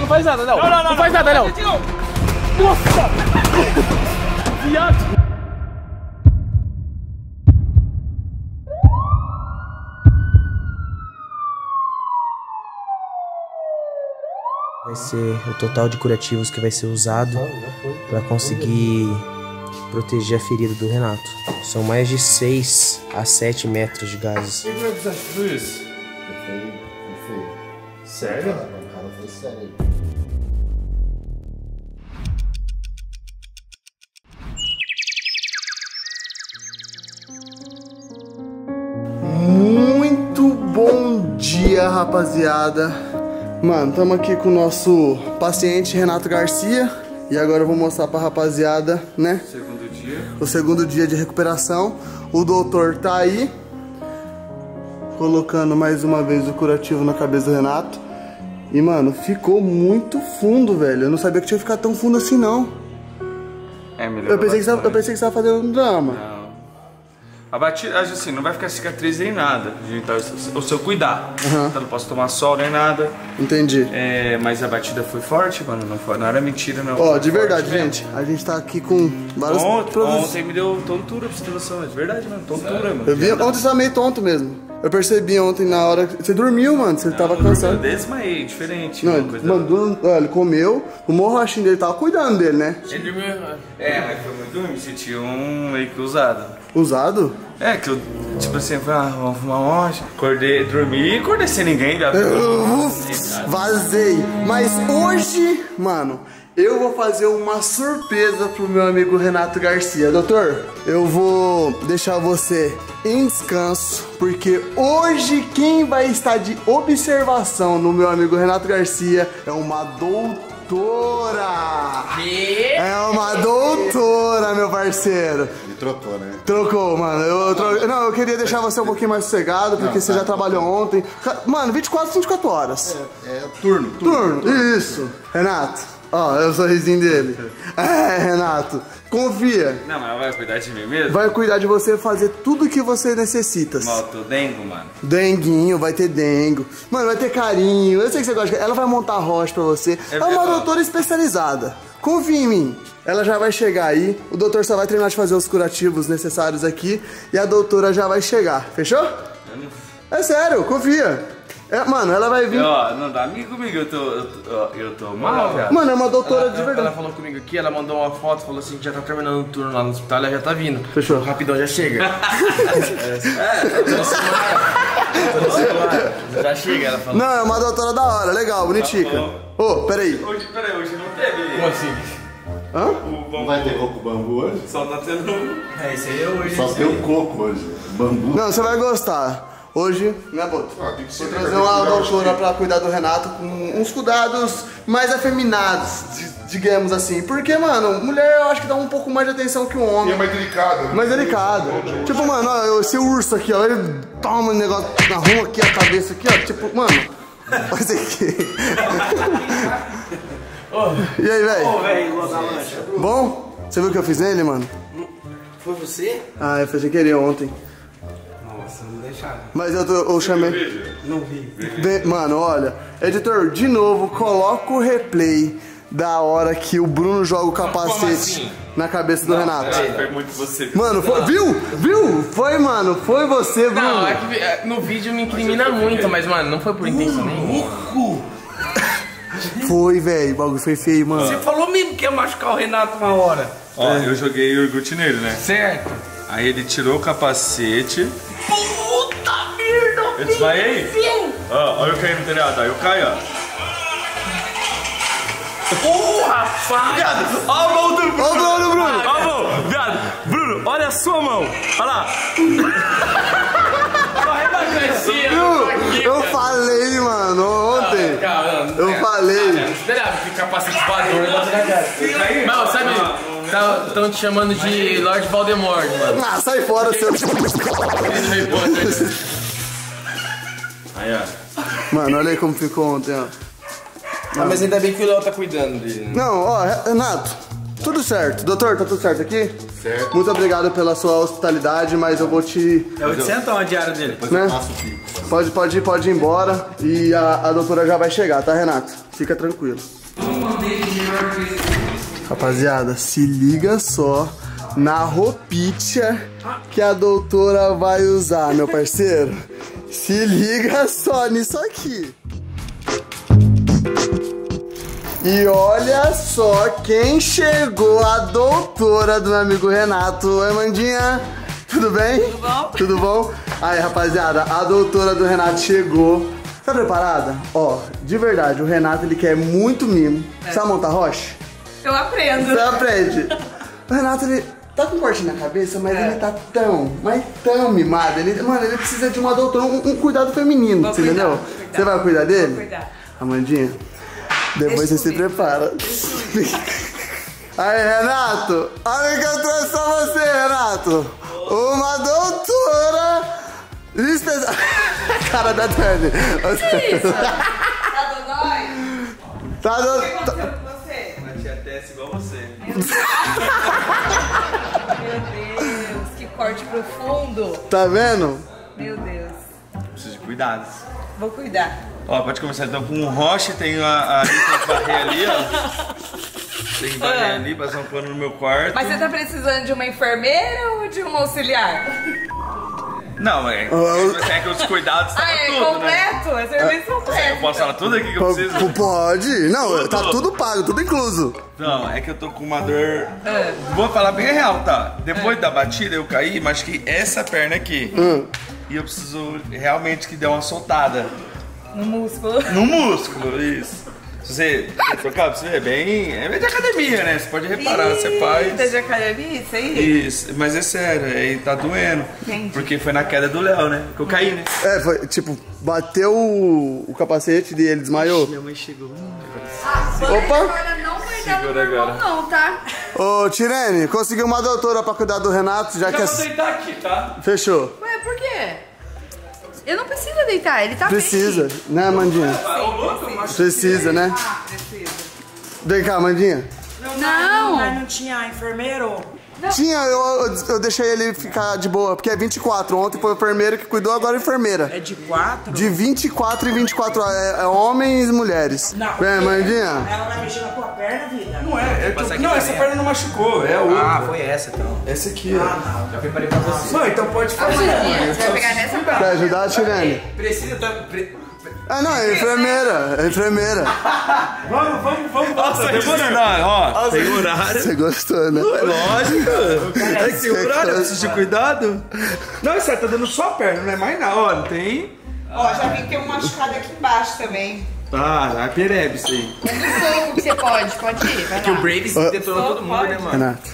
não faz nada, não. Não faz nada, não. Nossa! Viado! Vai ser o total de curativos que vai ser usado para conseguir proteger a ferida do Renato. São mais de 6 a 7 metros de gases. Por que vai precisar de tudo isso? Foi feio. Sério? A mancada foi séria. Muito bom dia, rapaziada. Mano, estamos aqui com o nosso paciente Renato Garcia. E agora eu vou mostrar pra rapaziada, né? Segundo dia. O segundo dia de recuperação. O doutor tá aí, colocando mais uma vez o curativo na cabeça do Renato. E, mano, ficou muito fundo, velho. Eu não sabia que tinha que ficar tão fundo assim, não. É, melhor. Eu pensei que você estava fazendo um drama. Não. A batida, assim, não vai ficar cicatriz nem nada. Então, o seu cuidar. Uhum. Então, não posso tomar sol nem nada. Entendi. É, mas a batida foi forte, mano. Não era mentira, não. Ó, de verdade, gente. A gente tá aqui com vários Ontem me deu tontura pra você ter noção. É de verdade, mano. Tontura, mano. Eu vi, ontem você tava meio tonto mesmo. Eu percebi ontem na hora que você dormiu, mano. Você tava cansado. Eu desmaiei, diferente. Não, mano, ele comeu. O morrochinho dele tava cuidando dele, né? Ele dormiu. É, mas foi muito ruim. Me senti meio que usado. Usado? É, que eu, tipo assim, falei, vamos fumar hoje. Acordei, dormi e acordei sem ninguém. Vazei. Mas hoje, mano, eu vou fazer uma surpresa pro meu amigo Renato Garcia. Doutor, eu vou deixar você em descanso, porque hoje quem vai estar de observação no meu amigo Renato Garcia é uma doutora. É uma doutora, meu parceiro. Ele trocou, né? Trocou, mano. Não, eu queria deixar você um pouquinho mais sossegado, porque você já trabalhou ontem. Mano, 24 horas. É turno. Isso. Renato, ó, é o sorrisinho dele. É, Renato, confia. Não, mas ela vai cuidar de mim mesmo? Vai cuidar de você, fazer tudo que você necessita. Malto dengo, mano. Denguinho, vai ter dengo. Mano, vai ter carinho. Eu sei que você gosta. Ela vai montar rocha pra você. É uma doutora especializada. Confia em mim. Ela já vai chegar aí. O doutor só vai terminar de fazer os curativos necessários aqui. E a doutora já vai chegar. Fechou? É sério, confia. Mano, ela vai vir. Ó, não dá amigo comigo, eu tô mal, velho. Mano, é uma doutora de verdade. Ela falou comigo aqui, ela mandou uma foto, falou assim que já tá terminando o turno lá no hospital, ela já tá vindo. Fechou. Rapidão, já chega. Já chega, ela falou. Não, é uma doutora da hora, legal, bonitica. Ô, peraí. Hoje não teve. Como assim? Hã? Não vai ter coco bambu hoje? Só tá tendo. É, isso aí é hoje. Só tem um coco hoje. Bambu. Não, você vai gostar. Hoje, né, Boto? Tem que ser. Vou trazer uma doutora pra cuidar do Renato com uns cuidados mais afeminados, digamos assim. Porque, mano, mulher eu acho que dá um pouco mais de atenção que o homem. E é mais delicado. Mais delicado. Tipo, mano, ó, esse urso aqui, ó, ele toma um negócio, arruma aqui a cabeça aqui, ó. Tipo, mano, faz aqui. E aí, velho? Bom? Você viu o que eu fiz nele, mano? Foi você? Ah, eu fiz sem querer ontem. Nossa, não deixaram. Mas eu chamei. Não vi. Mano, olha, editor, de novo, coloca o replay da hora que o Bruno joga o capacete assim? na cabeça do Renato. Foi muito você. Mano, foi, viu? Foi, mano, foi você, Bruno. Não, é que no vídeo me incrimina muito, mas, mano, não foi por intenção nenhuma. Foi, velho, o bagulho foi feio, mano. Você falou mesmo que ia machucar o Renato uma hora. Ó, eu joguei iogurte nele, né? Certo. Aí ele tirou o capacete. Puta merda! Eu desmaiei? Ó, olha eu caí no telhado, aí eu caio, ó. Rapaz! Ó a mão do Bruno! Ó o Bruno! Ó a mão! Viado! Bruno, olha a sua mão! Olha lá! Eu falei, mano, ontem. Eu falei. Não esperava que capacete voador na cara. Não, sabe, estão te chamando de Lord Voldemort, mano. Ah, sai fora, seu. Aí, ó. Mano, olha aí como ficou ontem, ó. Ah, mas ainda bem que o Léo tá cuidando dele, né? Não, ó, Renato, tudo certo. Doutor, tá tudo certo aqui? Certo. Muito obrigado pela sua hospitalidade, mas eu vou te... É 800 a diária dele. Depois né? eu passo o pico. Pode ir embora e a doutora já vai chegar, tá, Renato? Fica tranquilo. Rapaziada, se liga só na roupinha que a doutora vai usar, meu parceiro. Se liga só nisso aqui. E olha só quem chegou, a doutora do meu amigo Renato. Oi, Mandinha. Tudo bem? Tudo bom? Tudo bom? Aí, rapaziada, a doutora do Renato chegou. Tá preparada? Ó, de verdade, o Renato, ele quer muito mimo. Sabe montar rocha? Eu aprendo. Você aprende. O Renato, ele tá com um corte na cabeça, mas ele tá tão mimado. Mano, ele precisa de uma doutora, um cuidado feminino, você entendeu? Você vai cuidar dele? Vou cuidar. Amandinha, depois você se prepara. Aí, Renato, olha o que eu trouxe pra você, Renato. Uma doutora especial. Cara da Dani. Que isso? Tá dodói? Tá O que do... aconteceu com você? Uma tia Tessa igual você. Meu Deus, que corte profundo. Tá vendo? Meu Deus. Preciso de cuidados. Vou cuidar. Ó, pode começar então com um roche, tem a tem que varrer ali, ó. Tem que varrer ali, passar um pano no meu quarto. Mas você tá precisando de uma enfermeira ou de um auxiliar? Não, é que os cuidados Ah, estavam é tudo, completo? né? É serviço completo. Eu posso falar tudo aqui que eu preciso? Pode. Não, tá tudo pago, tudo incluso. Não, é que eu tô com uma dor... Vou falar bem real, tá? Depois da batida eu caí, machuquei essa perna aqui. E eu preciso realmente que dê uma soltada. No músculo. No músculo, isso. Se você trocar, pra você ver, é bem de academia, né? Você pode reparar, você faz. De academia, isso aí? Isso, mas é sério, aí tá doendo. Entendi. Porque foi na queda do Léo, né? Que eu caí, né? É, foi tipo, bateu o capacete e ele desmaiou. Minha mãe chegou. Opa! Agora não vai dar no Segura normal agora. não, tá? Ô, Tirene, conseguiu uma doutora pra cuidar do Renato, já que Eu vou deitar aqui, tá? Fechou. Ué, por quê? Eu não preciso deitar, ele tá Precisa, né, Mandinha? Precisa, né? Precisa. Vem cá, Mandinha. Não. Mas não tinha enfermeiro? Tinha, eu deixei ele ficar de boa, porque é 24. Ontem foi o enfermeiro que cuidou, agora é enfermeira. É de 4? De 24 em 24 horas, é homens e mulheres. Não. Vem, Mandinha. Ela vai mexer na tua perna, vida? Não é, não, essa perna não machucou, é a outra. Ah, foi essa então. Essa aqui, ó. Já preparei pra você. Não, então pode fazer. Você vai pegar nessa parte. Quer ajudar, Tirene? Precisa. Ah, não, é enfermeira, é enfermeira. Vamos. Nossa, demora não, ó. Tem horário. Você gostou, né? Lógico. É que tem horário, eu preciso de cuidado. Não, é certo, tá dando só a perna, não é mais nada. Ó, não tem... Ó, já vi que tem um machucado aqui embaixo também. Ah, é perebe isso aí. Um pouco que você pode ir, vai Que o lá. Braves detonou todo mundo, né, mano? Renato,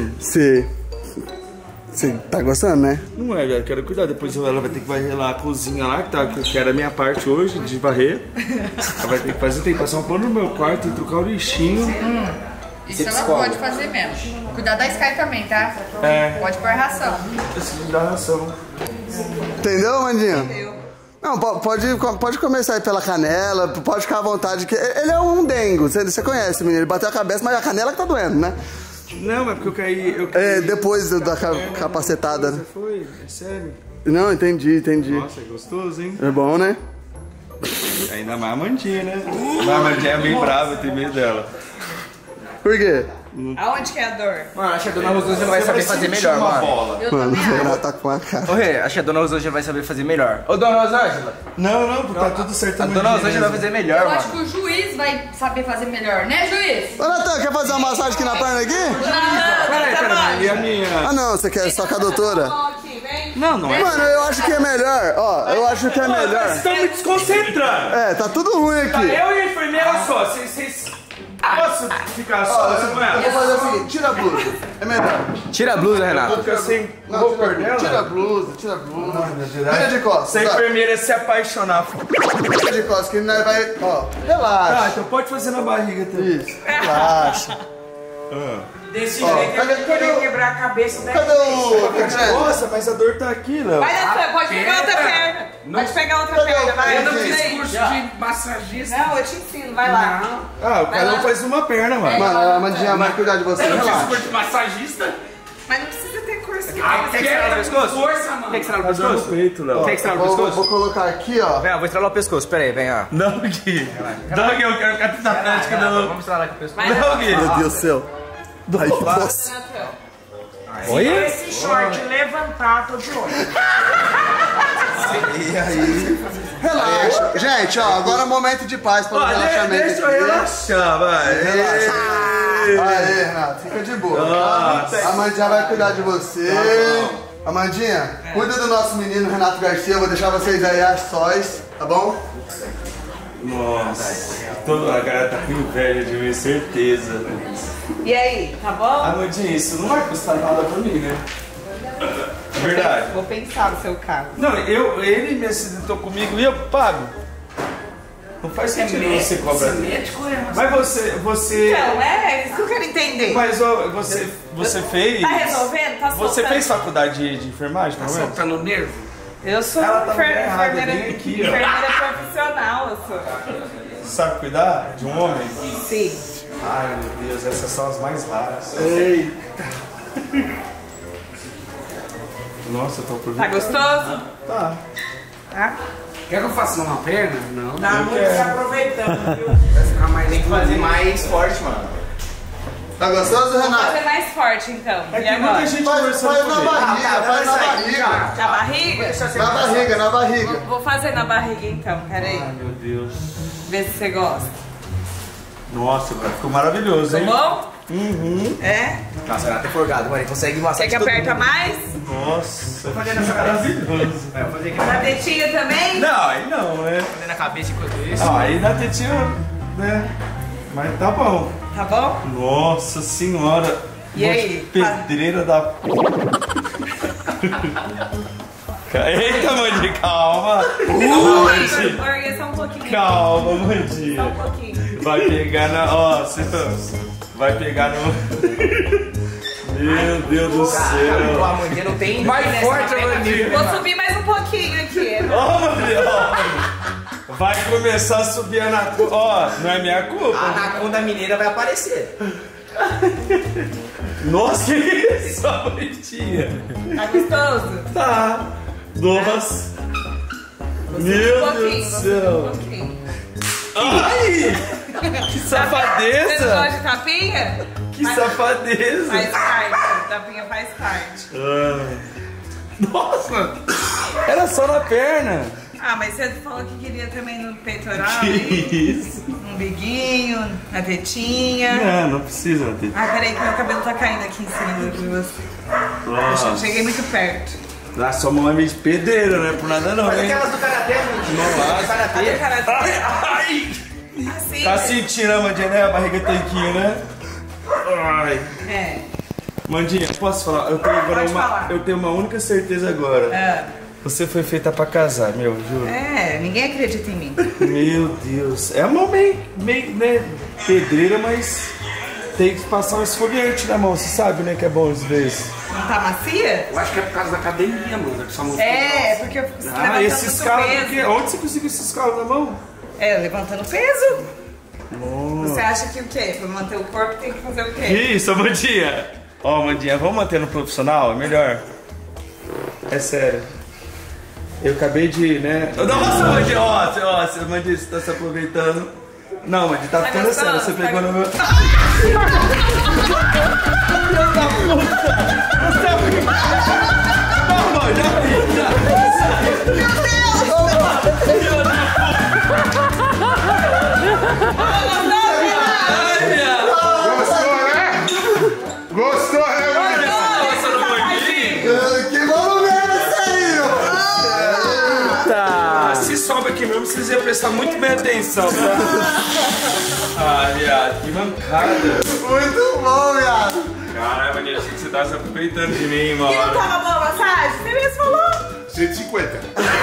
você tá gostando, né? Não é, velho, quero cuidar. Depois ela vai ter que varrer lá a cozinha lá, que era a minha parte hoje, de varrer. Ela vai ter que fazer, tem que passar um pano no meu quarto e trocar o lixinho. Isso ela pode fazer mesmo. Cuidar da Sky também, tá? É. Pode pôr ração. Preciso dar ração. Entendeu, Mandinha? Não, pode começar aí pela canela, pode ficar à vontade. Que ele é um dengo, você conhece, menino. Ele bateu a cabeça, mas a canela que tá doendo, né? Não, mas porque eu caí... É, depois da capacetada, né? Foi, é sério. Não, entendi. Nossa, é gostoso, hein? É bom, né? Ainda mais a Mandinha, né? Mas a Mandinha é bem brava, eu tenho medo dela. Por quê? Aonde que é a dor? Mano, acho que a dona Rosângela vai saber fazer melhor, uma mano. bola. Eu Mano, o também acho. Renato tá com a cara. Ô, Rê, acho que a dona Rosângela vai saber fazer melhor. Ô, dona Rosângela, Não, tá tudo certo. a dona Rosângela vai fazer melhor, Eu acho mano. que o juiz vai saber fazer melhor, né, juiz? Ô, Natan, quer fazer uma massagem aqui na perna aqui? Peraí, e a minha? Ah, não, você quer só com a doutora? Aqui, vem. Não é. Mano, eu acho que é melhor, ó, eu acho que é melhor. Vocês estão me desconcentrando. É, tá tudo ruim aqui. Eu e a enfermeira só, vocês... Posso ficar só com Eu ela? vou fazer o seguinte, tira a blusa. É melhor. Tira a blusa, Renato. Fica sem Não, roupa dela? tira a blusa. Vira de costas. Se a tá? enfermeira se apaixonar... Vira de costas, que nós vai, ó, relaxa. Ah, então pode fazer na barriga também. Isso, relaxa. Desse Ó, jeito cadê- ele querer cadê o- quebrar a cabeça da Cadê o Fred? Nossa, mas a dor tá aqui, Léo. Vai, Natan, pode pegar outra perna. Pode pegar outra Cadê perna, o vai. Fred? Eu não fiz curso de massagista. Não, eu te ensino, vai lá. Ah, o cada um faz uma perna, mano. Mano, a Mandinha vai cuidar de você, relaxa. de massagista? Mas não precisa ter curso, Quer que estrala no pescoço? Força, mano. Quer que estrala no pescoço? Peito, não. Quer que estrala no Vou pescoço? colocar aqui, ó. Vem, ó, vou estralar o pescoço. Pera aí, vem, ó. Não, Gui. Não, Gui, eu quero ficar na prática, não. Vamos estralar aqui o pescoço. Não, Gui. Meu Deus do céu. Ai, nossa. Se esse short levantar, tô de olho. E aí? Relaxa. Gente, ó, agora é um momento de paz para o relaxamento. Deixa eu relaxar, vai. Relaxa. Aê, Renato, fica de boa. A Amandinha vai cuidar de você. Amandinha, cuida do nosso menino Renato Garcia. Eu vou deixar vocês aí as sóis, tá bom? Nossa. A cara tá com inveja de mim, certeza. E aí, tá bom? Amandinha, isso não vai custar nada pra mim, né? É verdade. Vou pensar no seu caso. Não, ele me acidentou comigo e eu pago. Não faz sentido você cobrar. Mas você... Então, é isso que eu quero entender. Mas ó, você fez... Tá resolvendo? Tá soltando? Você fez faculdade de enfermagem, não é? Soltando nervo. Eu sou Ela tá enfermeira bem aqui, ó. enfermeira profissional, eu sou. Você sabe cuidar de um homem? Sim. Ai, meu Deus, essas são as mais raras. Eita. Nossa, eu tô por Tá gostoso? Tá. Tá? Quer que eu faça numa perna? Não. Tá muito se aproveitando, viu? Vai ficar mais Tem que fazer mais forte, mano. Tá gostoso, Vou Renato? fazer mais forte, então. É E que muita agora? gente Faz conversando na comigo. barriga, faz na barriga. Na barriga? Na barriga, na barriga. Vou fazer na barriga, então. Pera aí. Ai, meu Deus. Vê se você gosta. Nossa, cara, ficou maravilhoso, Tá hein? bom? Uhum. É? Nossa, Renato é forgado, mano. Ele consegue Quer massagem que aperta todo mundo. mais? Nossa, maravilhoso. Vai, eu vou fazer aqui Na tetinha também? Não, aí não, né? na cabeça enquanto isso. Ah, aí na tetinha, né? Mas tá bom. Tá bom? Nossa senhora. E aí? Pedreira da... Eita, Mandi, calma. Orguei só um pouquinho. Calma, Mandi. Só um pouquinho. Vai pegar na... Ó, você vai pegar no... Meu Deus do O céu. Amandinha não tem... Mais forte, Amandinha. Vou subir mais um pouquinho aqui. Ó, Mandi, ó. Vai começar a subir a anaconda. Ó, não é minha culpa. A anaconda mineira vai aparecer. Nossa, que isso, Amandinha. Tá gostoso? Tá. Nossa. Um Meu pouquinho, Deus do um céu. pouquinho. Ai! Que Você não safadeza! gosta de tapinha? Que safadeza! Faz parte. Tapinha faz parte. Ai. Nossa! Era só na perna! Ah, mas você falou que queria também no peitoral, Que hein? isso? No biguinho, na tetinha. Não precisa ter. Ai, peraí que meu cabelo tá caindo aqui em cima de você. Eu Nossa. cheguei muito perto. Ah, sua mão é meio de pedreiro, não é por nada não, Faz hein? aquelas do karatê, Amandinha. Cadê o Karatê. cara? Ai! Assim. Tá sentindo, né, Mandinha, né? A barriga tanquinho, né? Ai. É. Mandinha, posso falar? Eu tenho agora Pode falar. eu tenho uma única certeza agora. É. Você foi feita pra casar, meu, juro. É, ninguém acredita em mim. Meu Deus. É a mão meio, né, pedreira, mas tem que passar um esfoliante na mão, você sabe, né, que é bom às vezes. Não tá macia? Eu acho que é por causa da academia, mano. Que sua mão É, porque eu fico levantando esses muito calos, peso. onde você conseguiu esses calos na mão? É, levantando peso. Nossa. Você acha que o quê? Pra manter o corpo tem que fazer o quê? Isso, Amandinha. Ó, Amandinha, vamos manter no profissional? É melhor. É sério. Eu acabei de, né? Nossa, Amandinha, ó, Amandinha, você tá se aproveitando. Não, Amandinha, tá ficando gostando? sério. Você Tá pegou no meu... Gostou, né, Mandi? Que bom mesmo isso aí, ó. Ah, se sobe aqui mesmo, vocês iam prestar muito bem atenção, tá? Ah, viado, que mancada. Muito bom, viado. Caralho, Maninha, achei que você tava se aproveitando de mim, E não mano. tava boa a massagem? Você mesmo falou? 150.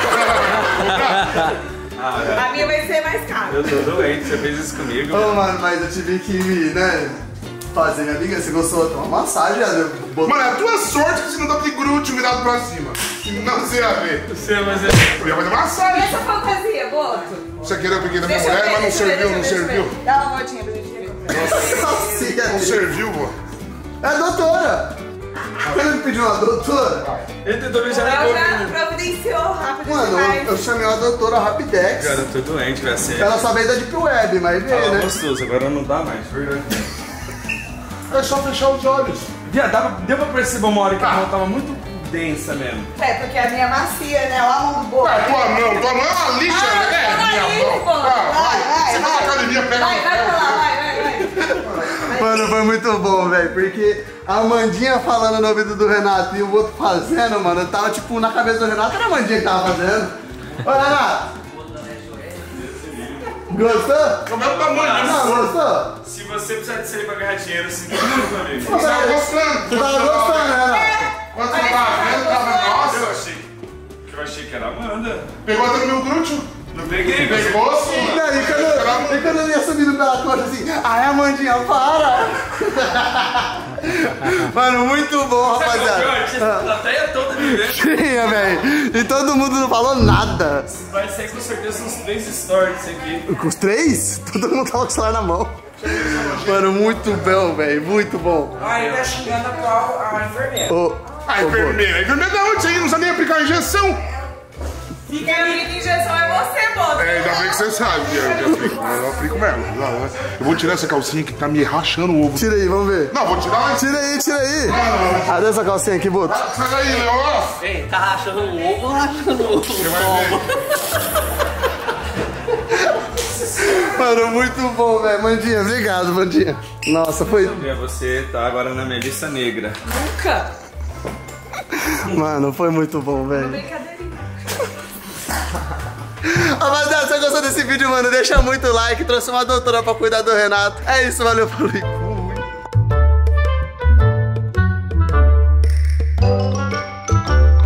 A minha vai ser mais cara. Eu tô doente, você fez isso comigo. Ô, mano, mas eu tive que, né, fazer minha amiga. Você gostou de uma massagem, viado? Eu botei- Mano, é a tua sorte que você não tá de glúteo virado pra cima. Não você ia ver. Você, mas é... Eu ia fazer massagem. Essa fantasia, Boto? Você queria eu peguei da minha Deixa eu mulher, ver, mas não deixa eu ver, serviu, não deixa eu ver, serviu. deixa eu ver. Dá uma voltinha pra gente ver. Não Salsicha. serviu, pô. É a doutora. Ele pediu uma doutora? Ele tentou beijar na Ela boca. já providenciou rápido Mano, demais. eu chamei uma doutora Rapidex. Cara, eu tô doente, velho. Sério. Ela só veio da Deep Web, mas veio, Tava né? gostoso, agora não dá mais, verdade. É só fechar os olhos. Deu pra perceber uma hora que a mão tava muito densa mesmo. É, porque a minha macia, né? Olha a mão do boa. Tua mão é uma lixa, né? Minha mão. Você vai na academia, pega Vai no pra pé. lá, vai. Mano, foi muito bom, velho, porque a Amandinha falando no ouvido do Renato e o outro fazendo, mano, eu tava tipo na cabeça do Renato, era a Amandinha que tava fazendo. Ô, Renato! Gostou? Como é o tamanho? Não, gostou? Se você precisar de sair pra ganhar dinheiro, se não comigo. Você tava gostando? Você tava gostando, Renato? Quando você tava vendo, tava nossa. Eu achei que era a Amanda. Pegou até no meu glúteo. Não peguei, Pegou sim. Não, e quando eu ia subindo pela coxa assim, ai, Amandinha, para! Mano, muito bom, rapaziada. A plateia toda me vendo. Tinha, velho. E todo mundo não falou nada. Vai sair com certeza uns 3 stories isso aqui. Com os 3? Todo mundo tava com o celular na mão. Mano, muito bom, velho. Muito bom. Ah, ele tá xingando a enfermeira. A enfermeira da onde? Você não sabe nem aplicar a injeção. Quem aplica injeção é você, moço. É, ainda bem que você sabe. Eu aplico mesmo. Eu vou tirar essa calcinha que tá me rachando o ovo. Tira aí, vamos ver. Não, vou tirar mas... Tira aí, tira aí. Cadê essa calcinha aqui, Boto? Sai daí, Leão. Ei, tá rachando o ovo ou rachando o ovo? Você vai ver. Mano, muito bom, velho. Mandinha, obrigado, Mandinha. Nossa, foi... Você tá agora na minha lista negra. Nunca. Mano, foi muito bom, velho. Brincadeirinha. Rapaziada, se você gostou desse vídeo, mano, deixa muito like. Trouxe uma doutora pra cuidar do Renato. É isso, valeu, falou.